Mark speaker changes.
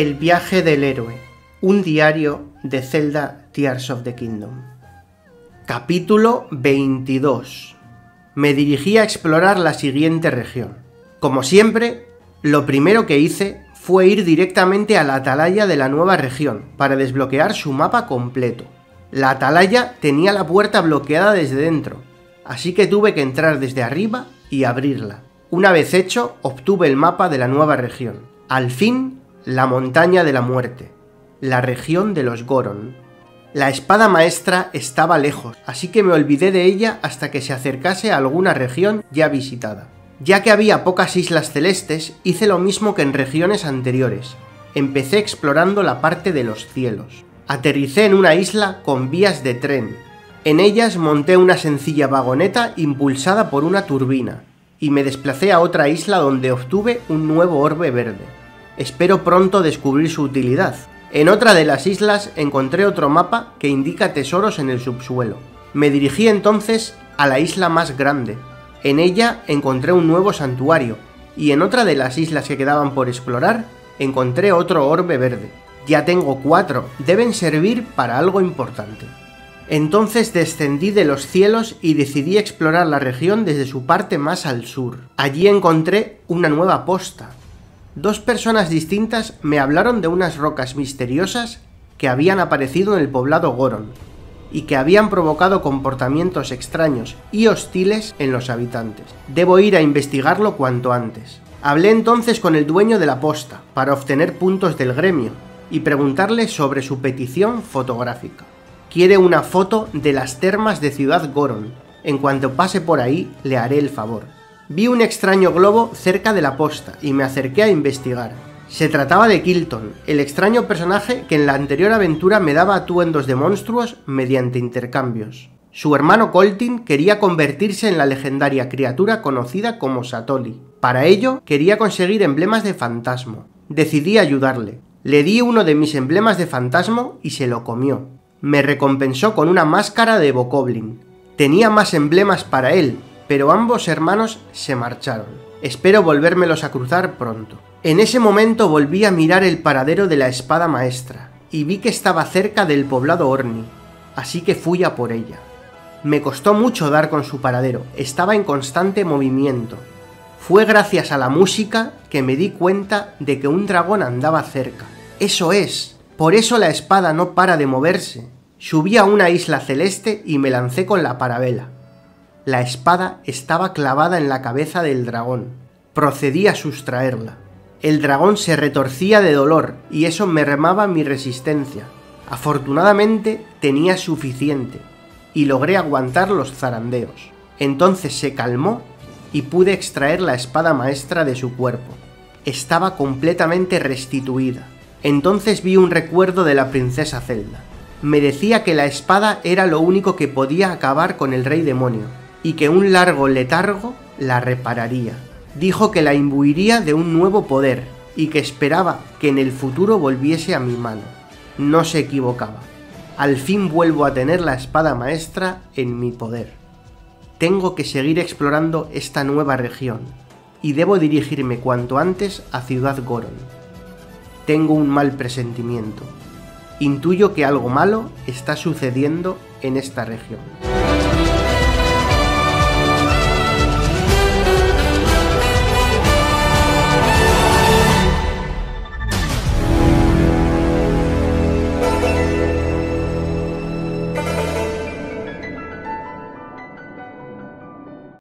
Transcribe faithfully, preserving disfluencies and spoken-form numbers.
Speaker 1: El viaje del héroe, un diario de Zelda Tears of the Kingdom. Capítulo veintidós. Me dirigí a explorar la siguiente región. Como siempre, lo primero que hice fue ir directamente a la atalaya de la nueva región para desbloquear su mapa completo. La atalaya tenía la puerta bloqueada desde dentro, así que tuve que entrar desde arriba y abrirla. Una vez hecho, obtuve el mapa de la nueva región. Al fin, la montaña de la muerte, la región de los Goron. La espada maestra estaba lejos, así que me olvidé de ella hasta que se acercase a alguna región ya visitada. Ya que había pocas islas celestes, hice lo mismo que en regiones anteriores. Empecé explorando la parte de los cielos. Aterricé en una isla con vías de tren. En ellas monté una sencilla vagoneta impulsada por una turbina, y me desplacé a otra isla donde obtuve un nuevo orbe verde. Espero pronto descubrir su utilidad. En otra de las islas encontré otro mapa que indica tesoros en el subsuelo. Me dirigí entonces a la isla más grande. En ella encontré un nuevo santuario, y en otra de las islas que quedaban por explorar encontré otro orbe verde. Ya tengo cuatro, deben servir para algo importante. Entonces descendí de los cielos y decidí explorar la región desde su parte más al sur. Allí encontré una nueva posta. Dos personas distintas me hablaron de unas rocas misteriosas que habían aparecido en el poblado Goron y que habían provocado comportamientos extraños y hostiles en los habitantes. Debo ir a investigarlo cuanto antes. Hablé entonces con el dueño de la posta para obtener puntos del gremio y preguntarle sobre su petición fotográfica. Quiere una foto de las termas de Ciudad Goron. En cuanto pase por ahí, le haré el favor. Vi un extraño globo cerca de la posta y me acerqué a investigar. Se trataba de Kilton, el extraño personaje que en la anterior aventura me daba atuendos de monstruos mediante intercambios. Su hermano Coltin quería convertirse en la legendaria criatura conocida como Satoli. Para ello, quería conseguir emblemas de fantasma. Decidí ayudarle. Le di uno de mis emblemas de fantasma y se lo comió. Me recompensó con una máscara de Bokoblin. Tenía más emblemas para él, pero ambos hermanos se marcharon. Espero volvérmelos a cruzar pronto. En ese momento volví a mirar el paradero de la espada maestra, y vi que estaba cerca del poblado Orni, así que fui a por ella. Me costó mucho dar con su paradero, estaba en constante movimiento. Fue gracias a la música que me di cuenta de que un dragón andaba cerca. ¡Eso es! Por eso la espada no para de moverse. Subí a una isla celeste y me lancé con la parabela. La espada estaba clavada en la cabeza del dragón. Procedí a sustraerla. El dragón se retorcía de dolor y eso mermaba mi resistencia. Afortunadamente tenía suficiente y logré aguantar los zarandeos. Entonces se calmó y pude extraer la espada maestra de su cuerpo. Estaba completamente restituida. Entonces vi un recuerdo de la princesa Zelda. Me decía que la espada era lo único que podía acabar con el rey demonio, y que un largo letargo la repararía. Dijo que la imbuiría de un nuevo poder, y que esperaba que en el futuro volviese a mi mano. No se equivocaba. Al fin vuelvo a tener la espada maestra en mi poder. Tengo que seguir explorando esta nueva región, y debo dirigirme cuanto antes a Ciudad Goron. Tengo un mal presentimiento. Intuyo que algo malo está sucediendo en esta región.